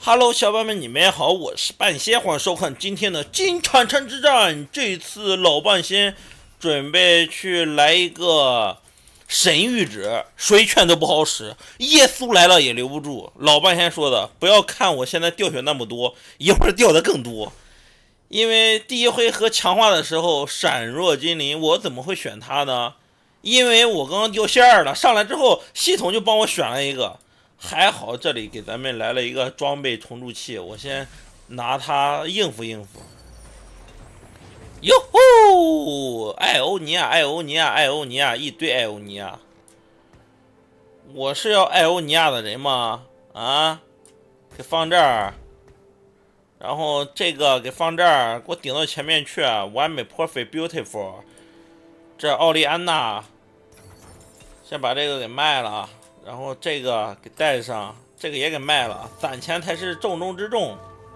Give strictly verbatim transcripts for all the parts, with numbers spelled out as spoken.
Hello，小伙伴们，你们好，我是半仙，欢迎收看今天的金铲铲之战。这次老半仙准备去来一个神谕旨，谁劝都不好使，耶稣来了也留不住。老半仙说的，不要看我现在掉血那么多，一会儿掉的更多。因为第一回合强化的时候，闪若金鳞，我怎么会选他呢？因为我刚刚掉线儿了，上来之后系统就帮我选了一个。还好这里给咱们来了一个装备重铸器，我先拿它应付应付。哟吼！艾欧尼亚，艾欧尼亚，艾欧尼亚，一堆艾欧尼亚。我是要艾欧尼亚的人吗？啊，给放这儿，然后这个给放这儿，给我顶到前面去，完美 ，perfect beautiful。这奥利安娜，先把这个给卖了。然后这个给带上，这个也给卖了，攒钱才是重中之重。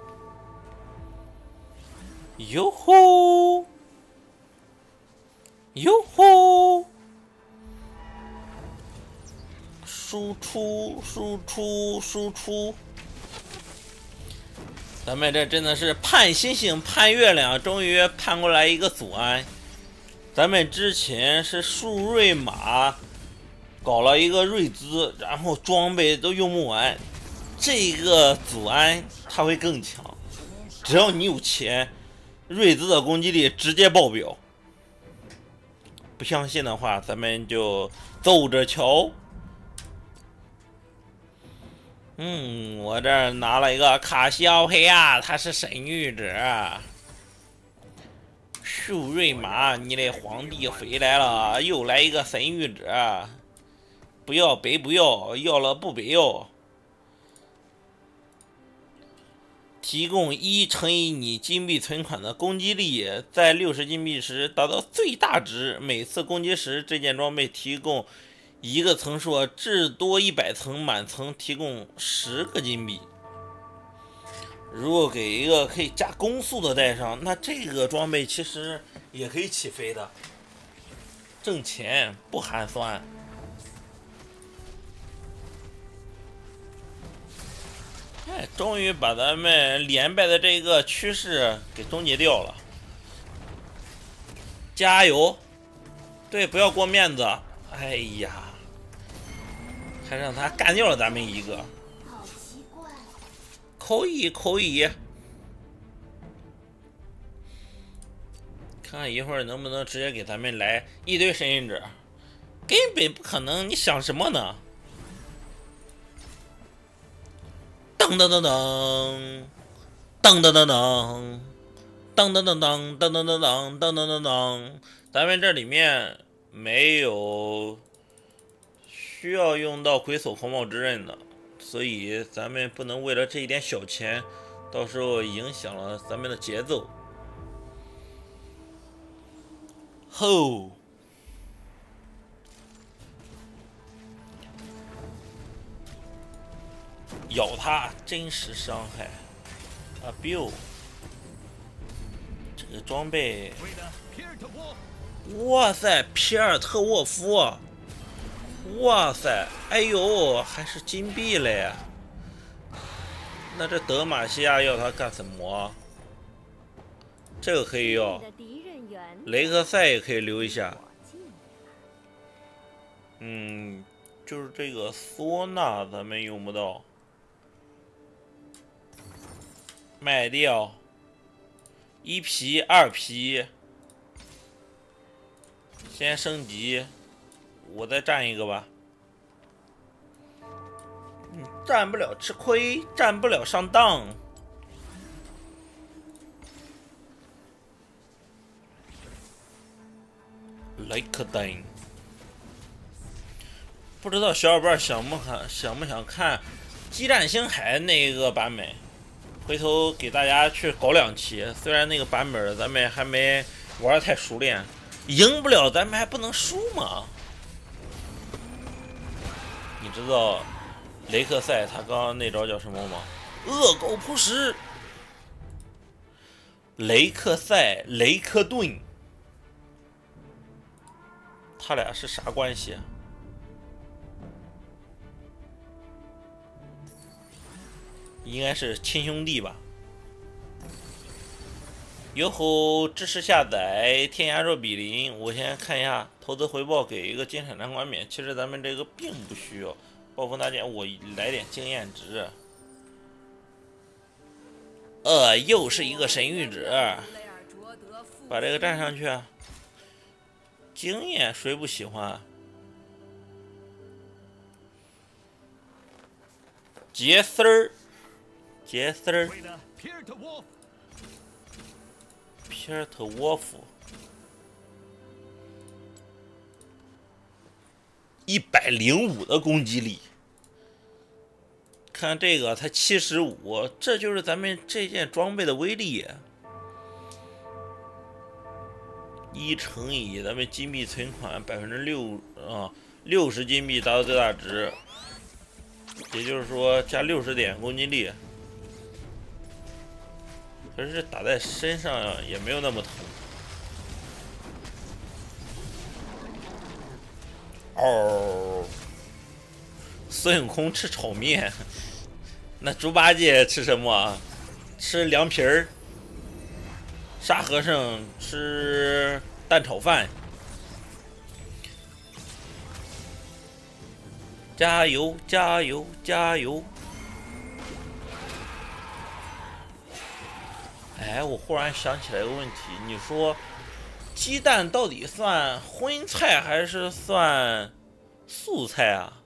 哟吼，哟吼，输出，输出，输出。咱们这真的是盼星星盼月亮，终于盼过来一个祖安。咱们之前是树瑞马。搞了一个瑞兹，然后装备都用不完，这个祖安他会更强。只要你有钱，瑞兹的攻击力直接爆表。不相信的话，咱们就走着瞧。嗯，我这儿拿了一个卡西奥佩亚，他是神谕者。树瑞玛，你的皇帝回来了，又来一个神谕者。不要白不要，要了不白要。提供一乘以你金币存款的攻击力，在六十金币时达到最大值。每次攻击时，这件装备提供一个层数，至多一百层，满层提供十个金币。如果给一个可以加攻速的带上，那这个装备其实也可以起飞的，挣钱不寒酸。哎，终于把咱们连败的这个趋势给终结掉了！加油！对，不要过面子。哎呀，还让他干掉了咱们一个。 好奇怪。 可以，可以。看看一会儿能不能直接给咱们来一堆神谕者，根本不可能！你想什么呢？噔噔噔噔，噔噔噔噔，噔噔噔噔，噔噔噔噔，噔噔噔噔。咱们这里面没有需要用到鬼手狂暴之刃的，所以咱们不能为了这一点小钱，到时候影响了咱们的节奏。吼！咬他真实伤害啊 ！Bill， 这个装备，哇塞，皮尔特沃夫，哇塞，哎呦，还是金币嘞！那这德玛西亚要他干什么？这个可以要，雷克赛也可以留一下。嗯，就是这个唢呐咱们用不到。卖掉一皮二皮，先升级，我再占一个吧。嗯，占不了吃亏，占不了上当。雷克丹，不知道小伙伴想不想想不想看激战星海那个版本？回头给大家去搞两期，虽然那个版本咱们还没玩得太熟练，赢不了咱们还不能输嘛。你知道雷克赛他刚刚那招叫什么吗？恶狗扑食。雷克赛、雷克顿，他俩是啥关系啊？ 应该是亲兄弟吧。有后支持下载天涯若比邻，我先看一下投资回报，给一个金闪闪冠冕。其实咱们这个并不需要暴风大剑，我来点经验值。呃，又是一个神谕旨，把这个站上去。经验谁不喜欢？杰斯儿，杰斯儿。皮尔特沃夫，一百零五的攻击力，看这个才七十五，这就是咱们这件装备的威力。一乘以咱们金币存款百分之六啊，六十金币达到最大值，也就是说加六十点攻击力。可是打在身上也没有那么疼。哦，孙悟空吃炒面，那猪八戒吃什么？吃凉皮儿。沙和尚吃蛋炒饭。加油！加油！加油！哎，我忽然想起来一个问题，你说鸡蛋到底算荤菜还是算素菜啊？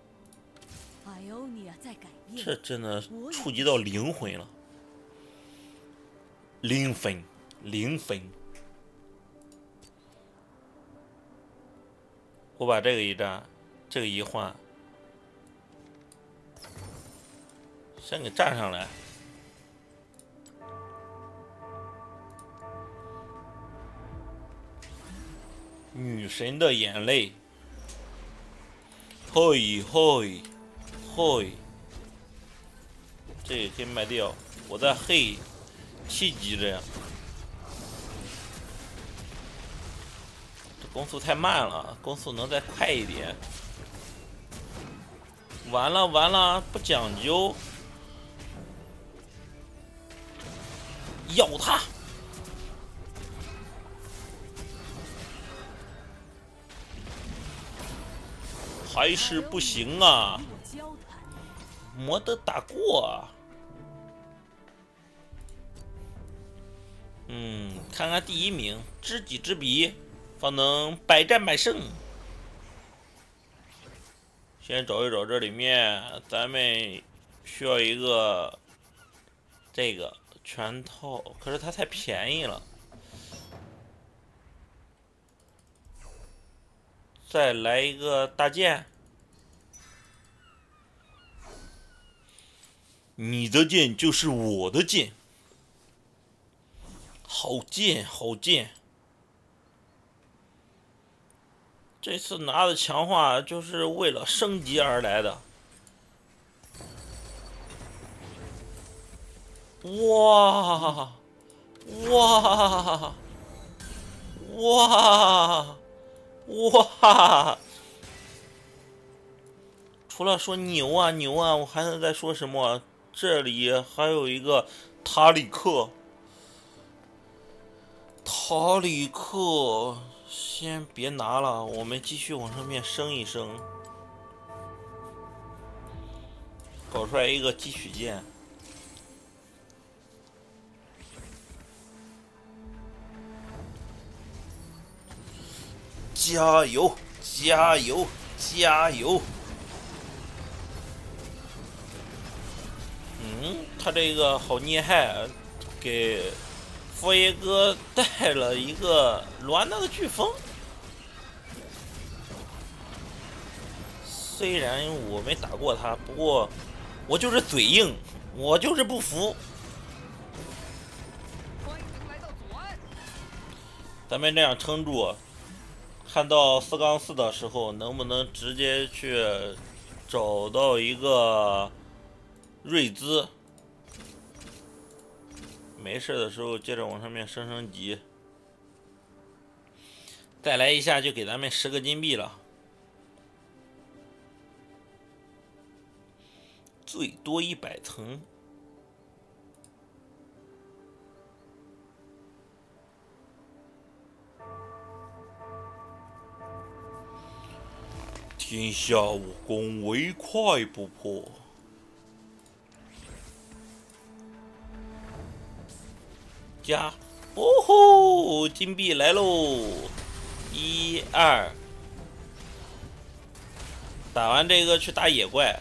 这真的触及到灵魂了，灵魂，灵魂。我把这个一站，这个一换，先给站上来。女神的眼泪，嘿嘿嘿，这个可以卖掉。我在嘿七级这样，这攻速太慢了，攻速能再快一点。完了完了，不讲究，咬他！还是不行啊，没得打过啊。嗯，看看第一名，知己知彼，方能百战百胜。先找一找这里面，咱们需要一个这个全套，可是它太便宜了。再来一个大剑，你的剑就是我的剑，好剑好剑。这次拿的强化就是为了升级而来的。哇哇哇！哇！除了说牛啊牛啊，我还能再说什么？这里还有一个塔里克，塔里克，先别拿了，我们继续往上面升一升，搞出来一个汲取剑。加油！加油！加油！嗯，他这个好厉害，给佛爷哥带了一个罗纳的飓风。虽然我没打过他，不过我就是嘴硬，我就是不服。咱们这样撑住。看到四杠四的时候，能不能直接去找到一个瑞兹？没事的时候接着往上面升升级，再来一下就给咱们十个金币了，最多一百层。 天下武功，唯快不破。加，哦吼，金币来喽！一二，打完这个去打野怪。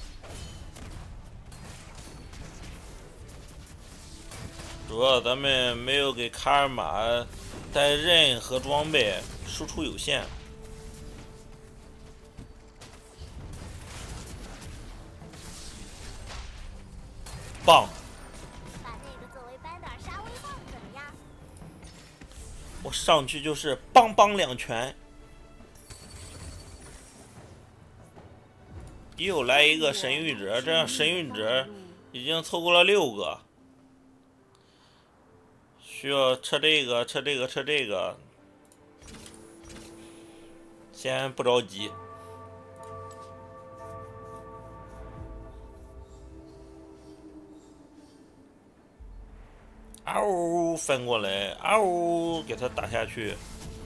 主要咱们没有给卡尔玛带任何装备，输出有限。棒！ 把那个作为班打杀威棒怎么样？ 我上去就是邦邦两拳。又来一个神谕者，这样神谕者已经凑够了六个。需要撤这个，撤这个，撤这个。先不着急。嗷呜，翻过来，嗷呜，给他打下去。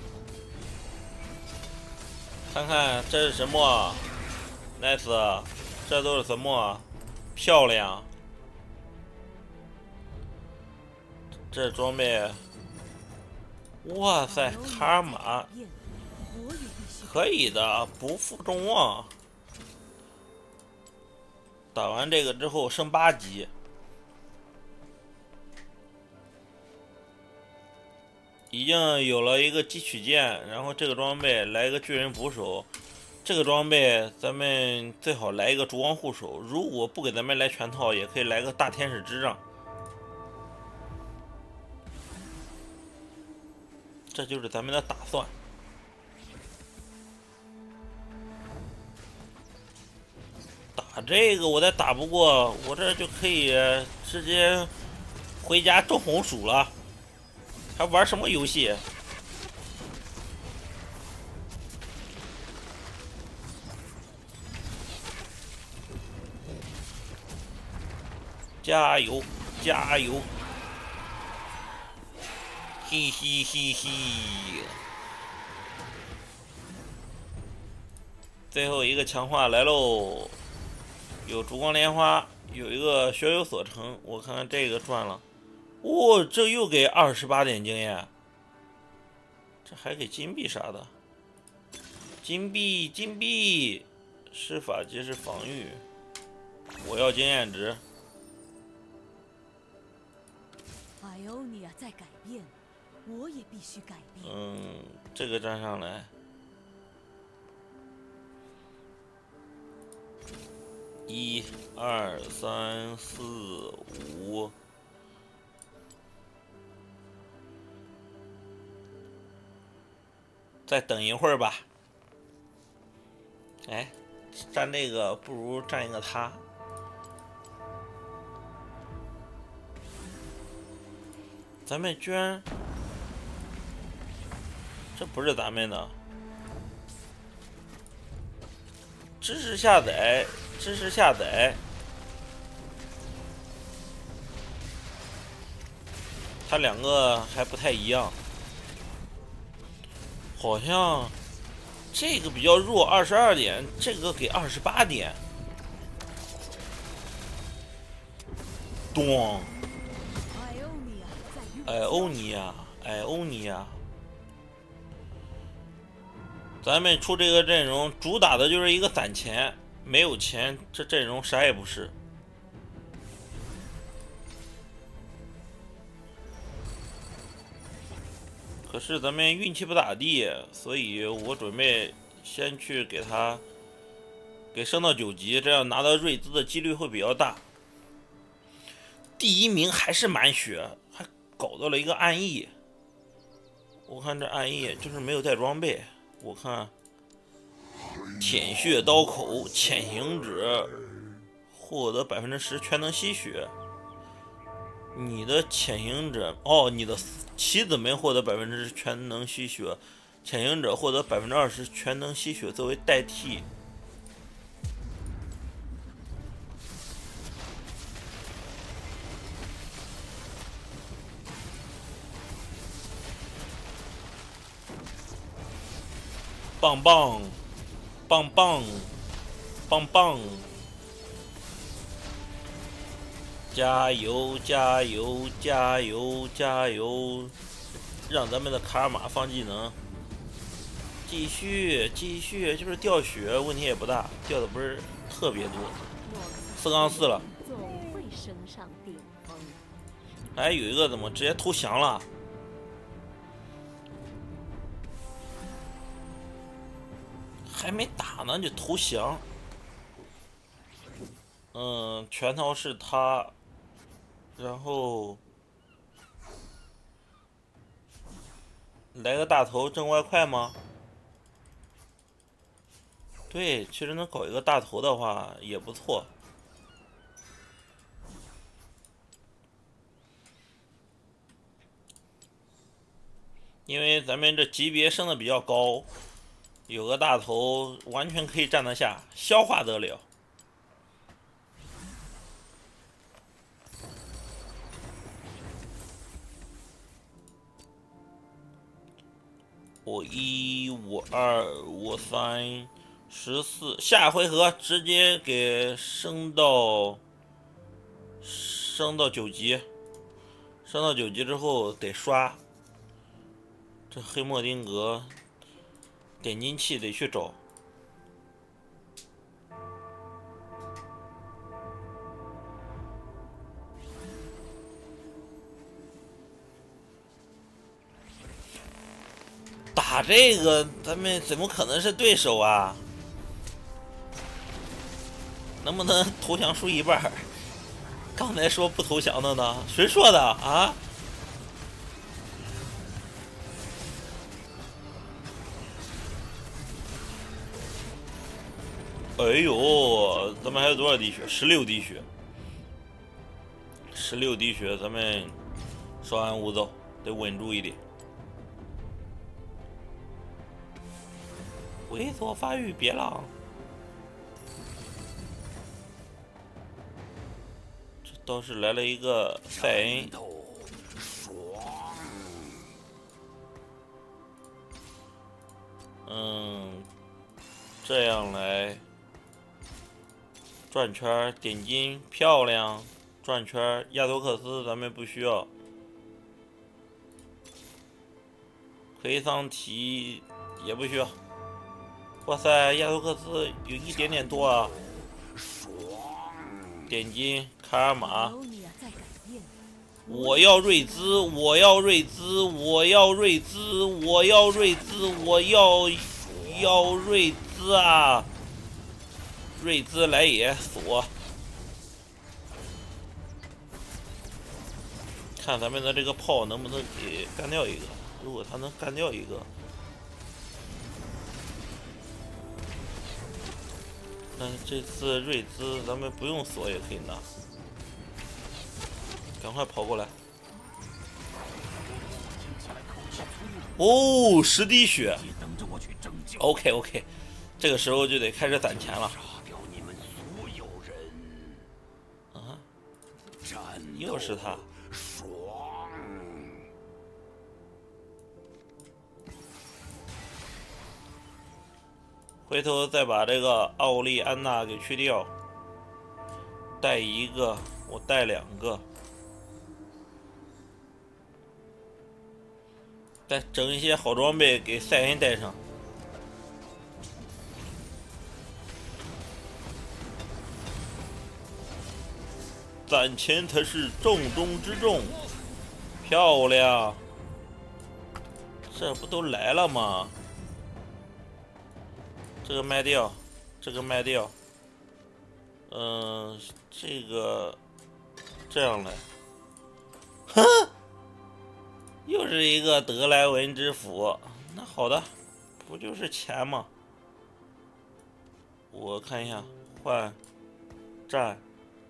看看这是什么 ？nice， 这都是什么？漂亮。这装备，哇塞，卡尔玛，可以的，不负众望。打完这个之后升八级。已经有了一个汲取剑，然后这个装备来一个巨人捕手，这个装备咱们最好来一个烛光护手，如果不给咱们来全套，也可以来个大天使之杖。这就是咱们的打算。打这个我再打不过，我这就可以直接回家种红薯了。还玩什么游戏？加油，加油！嘿嘿嘿嘿！最后一个强化来喽，有烛光莲花，有一个学有所成。我看看这个赚了。哦，这又给二十八点经验，这还给金币啥的？金币，金币，施法即是防御。我要经验值。 艾欧尼亚在改变，我也必须改变。 嗯，这个站上来。一、二、三、四、五。再等一会儿吧。哎，站这个不如站一个他。咱们居然，这不是咱们的。支持下载，支持下载。它两个还不太一样。好像这个比较弱，二十二点，这个给二十八点。咚！艾欧尼亚，艾欧尼亚，咱们出这个阵容，主打的就是一个攒钱，没有钱，这阵容啥也不是。可是咱们运气不咋地，所以我准备先去给他给升到九级，这样拿到瑞兹的几率会比较大。第一名还是满血，还搞到了一个暗翼。我看这暗翼就是没有带装备。我看舔血刀口、潜行者获得百分之十全能吸血。你的潜行者哦，你的棋子没获得百分之十全能吸血，潜行者获得百分之二十全能吸血作为代替。棒棒， 棒棒，棒棒！加油！加油！加油！加油！让咱们的卡尔玛放技能，继续继续，就是掉血问题也不大，掉的不是特别多，四杠四了。 总会升上顶峰。 哎，有一个怎么直接投降了？还没打呢就投降。嗯，拳头是他，然后来个大头挣外快吗？对，其实能搞一个大头的话也不错。因为咱们这级别升的比较高，有个大头完全可以站得下，消化得了。我一，我二，我三，十四，下回合直接给升到升到九级，升到九级之后得刷。这黑莫丁格点金器得去找。打这个，咱们怎么可能是对手啊？能不能投降输一半？刚才说不投降的呢？谁说的啊？哎呦，咱们还有多少滴血？十六滴血，十六滴血，咱们稍安勿躁，得稳住一点。猥琐发育，别浪。这倒是来了一个塞恩。嗯，这样来转圈点金漂亮，转圈亚多克斯咱们不需要，奎桑提也不需要。哇塞，亚多克斯有一点点多啊！点金卡尔玛，我要瑞兹，我要瑞兹，我要瑞兹，我要瑞兹，我要要瑞兹啊！瑞兹来也锁，看咱们的这个炮能不能给干掉一个。如果他能干掉一个，那这次瑞兹咱们不用锁也可以拿。赶快跑过来！哦，十滴血。OK OK， 这个时候就得开始攒钱了。啊！又是他。回头再把这个奥利安娜给去掉，带一个，我带两个，再整一些好装备给赛恩带上。攒钱才是重中之重，漂亮！这不都来了吗？这个卖掉，这个卖掉，嗯，这个这样来，哼，又是一个德莱文之斧。那好的，不就是钱吗？我看一下，换战，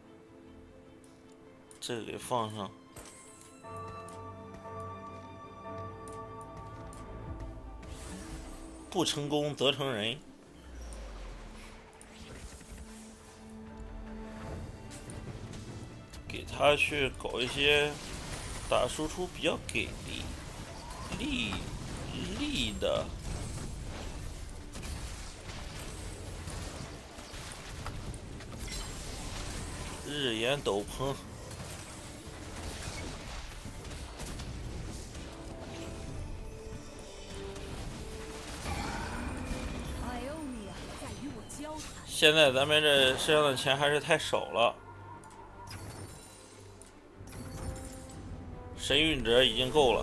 这个给放上。不成功则成仁。给他去搞一些打输出比较给力、力力的。 日炎斗篷。 艾欧尼亚在与我交谈。 现在咱们这身上的钱还是太少了。神韵者已经够了。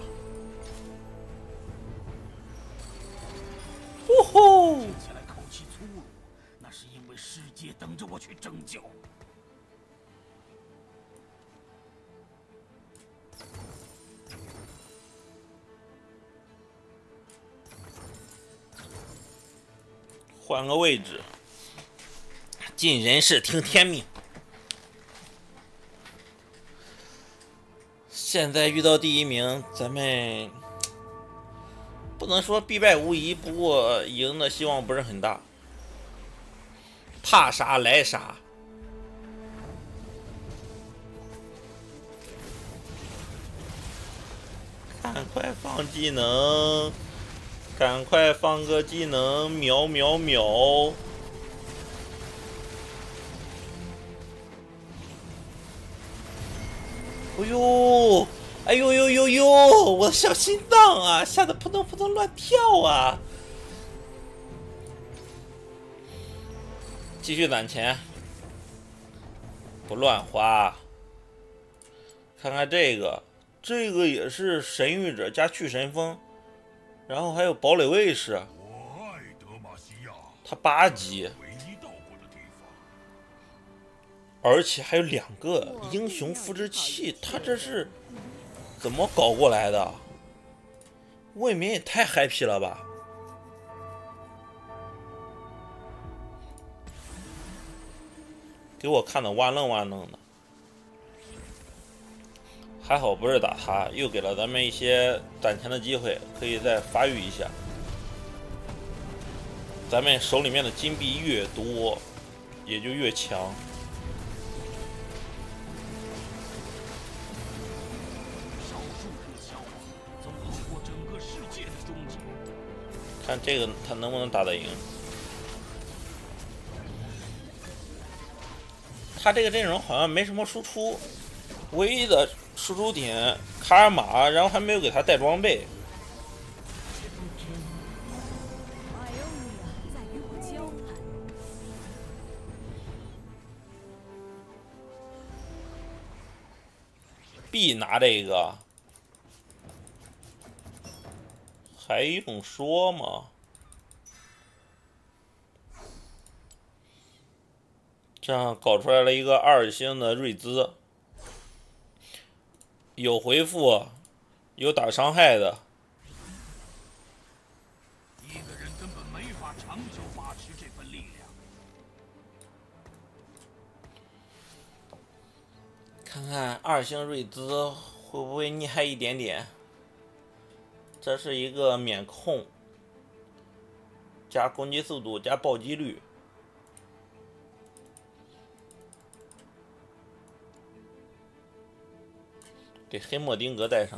呼呼！ 听起来口气粗鲁，那是因为世界等着我去拯救。 换个位置，尽人事，听天命。现在遇到第一名，咱们不能说必败无疑，不过赢的希望不是很大。怕啥来啥。赶快放技能，赶快放个技能，秒秒秒！哎呦，哎呦呦呦呦！我的小心脏啊，吓得扑通扑通乱跳啊！继续攒钱，不乱花。看看这个，这个也是神域者加去神风，然后还有堡垒卫士， 我爱德玛西亚， 他八级， 唯一到过的地方。 而且还有两个英雄复制器，他这是怎么搞过来的？未免也太 happy 了吧！给我看的哇愣哇愣的，还好不是打他，又给了咱们一些攒钱的机会，可以再发育一下。咱们手里面的金币越多，也就越强。 少数人的消亡，总好过整个世界的终结。 看这个他能不能打得赢？他这个阵容好像没什么输出，唯一的输出点卡尔玛，然后还没有给他带装备。 艾欧尼亚在与我交谈。 必拿这个，还用说吗？这样搞出来了一个二星的瑞兹，有回复，有打伤害的。 一个人根本没法长久把持这份力量。 看看二星瑞兹会不会厉害一点点？这是一个免控，加攻击速度加暴击率。给黑莫丁格带上，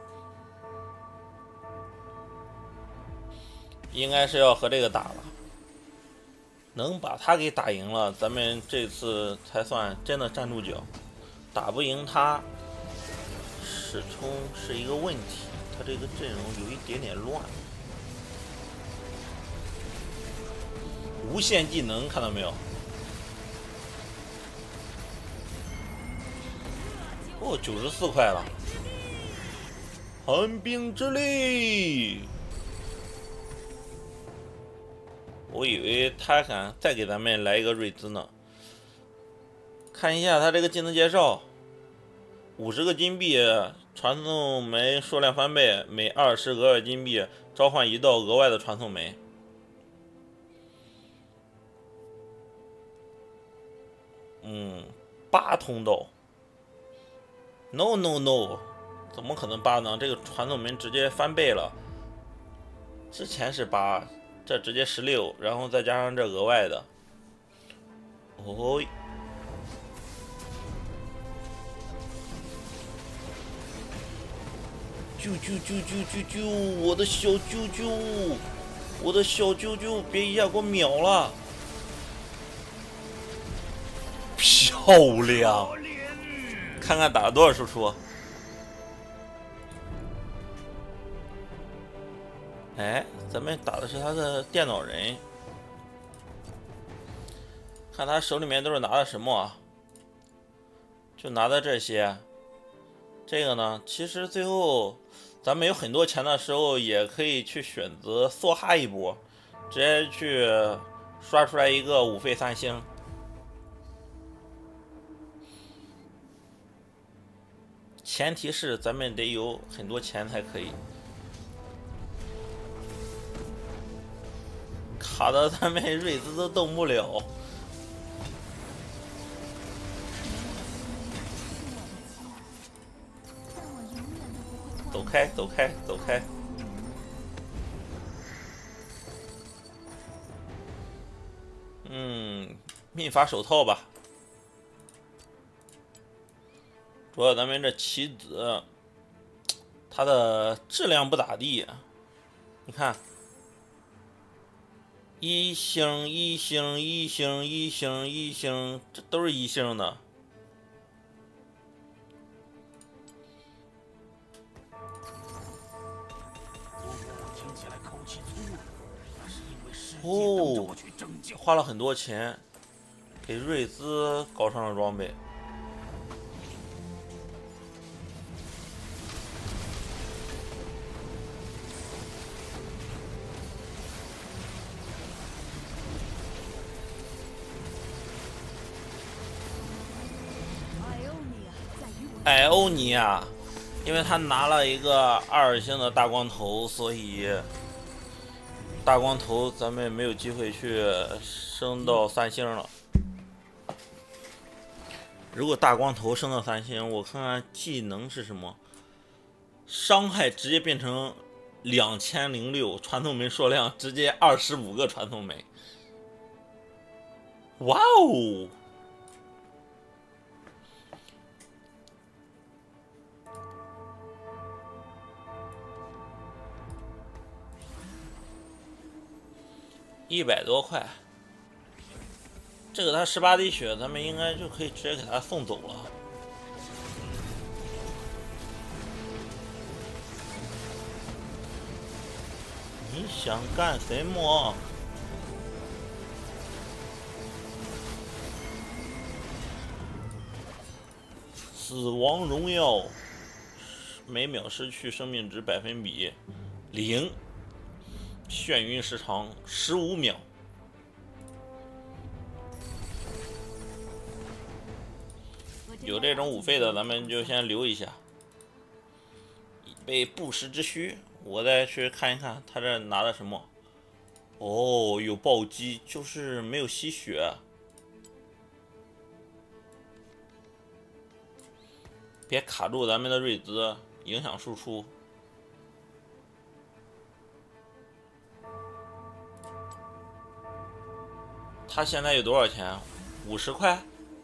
应该是要和这个打了。能把他给打赢了，咱们这次才算真的站住脚。打不赢他，始终是一个问题。他这个阵容有一点点乱。无限技能看到没有？哦，九十四块了。寒冰之力，我以为他敢再给咱们来一个瑞兹呢。看一下他这个技能介绍：五十个金币，传送枚数量翻倍，每二十额外金币召唤一道额外的传送枚。嗯，八通道。No no no， 怎么可能八呢？这个传送门直接翻倍了。之前是八，这直接十六，然后再加上这额外的。哦，啾啾啾啾啾啾，我的小啾啾，我的小啾啾，别一下给我秒了！飘。 漂亮！看看打了多少输出。哎，咱们打的是他的电脑人，看他手里面都是拿的什么啊？就拿的这些。这个呢，其实最后咱们有很多钱的时候，也可以去选择梭哈一波，直接去刷出来一个五费三星。前提是咱们得有很多钱才可以。卡的咱们瑞兹都动不了。走开，走开，走开！嗯，秘法手套吧。主要咱们这棋子，它的质量不咋地。你看，一星、一星、一星、一星、一星，这都是一星的。哦，花了很多钱给瑞兹搞上了装备。艾欧尼亚，因为他拿了一个二星的大光头，所以大光头咱们没有机会去升到三星了。如果大光头升到三星，我看看技能是什么，伤害直接变成两千零六，传送门数量直接二十五个传送门。哇哦！一百多块，这个他十八滴血，咱们应该就可以直接给他送走了。你想干什么？死亡荣耀，每秒失去生命值百分比零。眩晕时长十五秒，有这种五费的，咱们就先留一下，以备不时之需。我再去看一看他这拿的什么。哦，有暴击，就是没有吸血。别卡住咱们的瑞兹，影响输出。他现在有多少钱？五十块。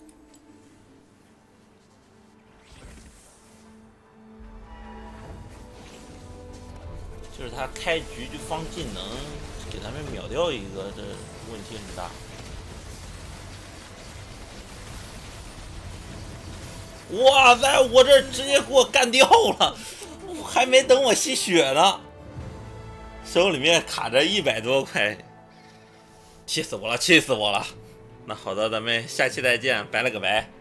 就是他开局就放技能，给咱们秒掉一个，这问题很大。哇塞！我这直接给我干掉了，还没等我吸血呢，手里面卡着一百多块。气死我了，气死我了！那好的，咱们下期再见，拜了个拜。